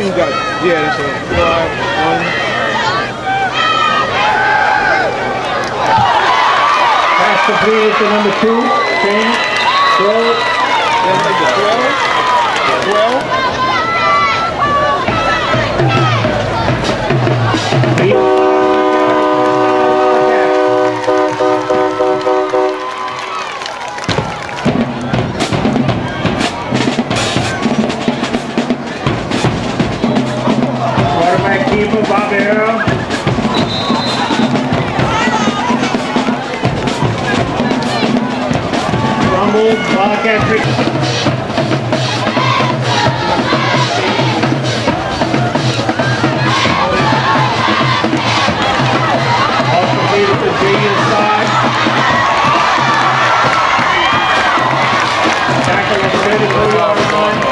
you got? Yeah, that's a 5-1. Pass completed to number 2. King. Throw. That's like the 12. 12. Keeper, Bob Arrow. Rumble, Wildcat trick. All completed to G inside. Tackle at the 34-yard line.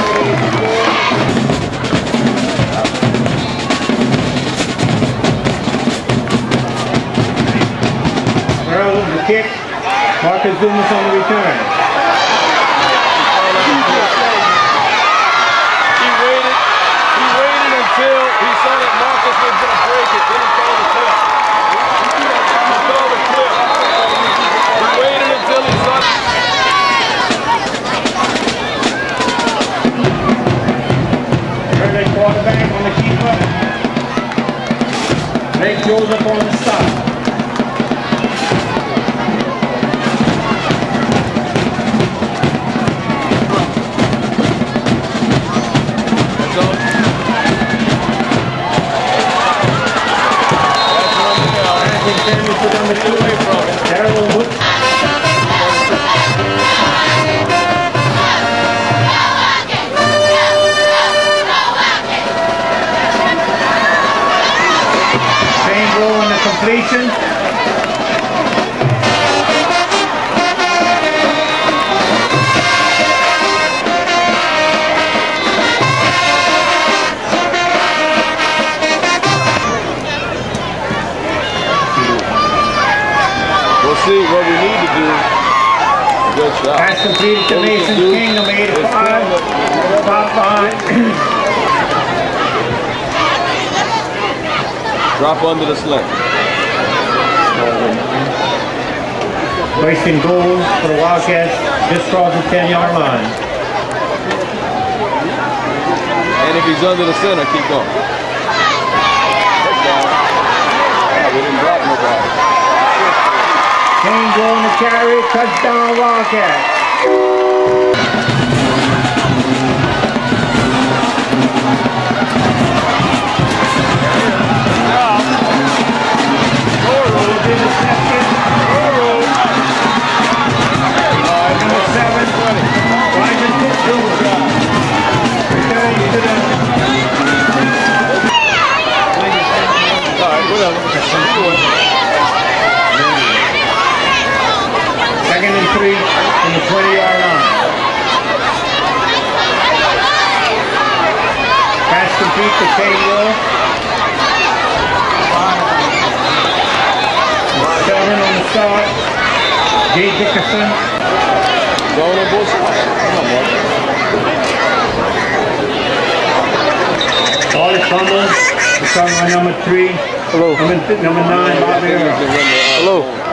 Kick. Marcus Dumas on the return. He waited until he saw that Marcus was going to break it. Then he called the clip. He called the clip. He waited until he saw it. Early quarterback on the keeper. Blake Joseph on the stop. Completion. We'll see what we need to do. Good shot. Pass completed to Mason King, number 85. Top 5. Drop under the sling. Wasting goal for the Wildcats just crossed the 10-yard line. And if he's under the center, keep going. We didn't drop nobody. Kane going to carry, touchdown Wildcats. Second and 3 from the 20-yard line. Pass complete to Kentwood. 7 on the start. Jay Dickerson. Zone and bullshit. All the fumbles. Starting by number 3. Hello. Number 9, Bob Arrow. Hello.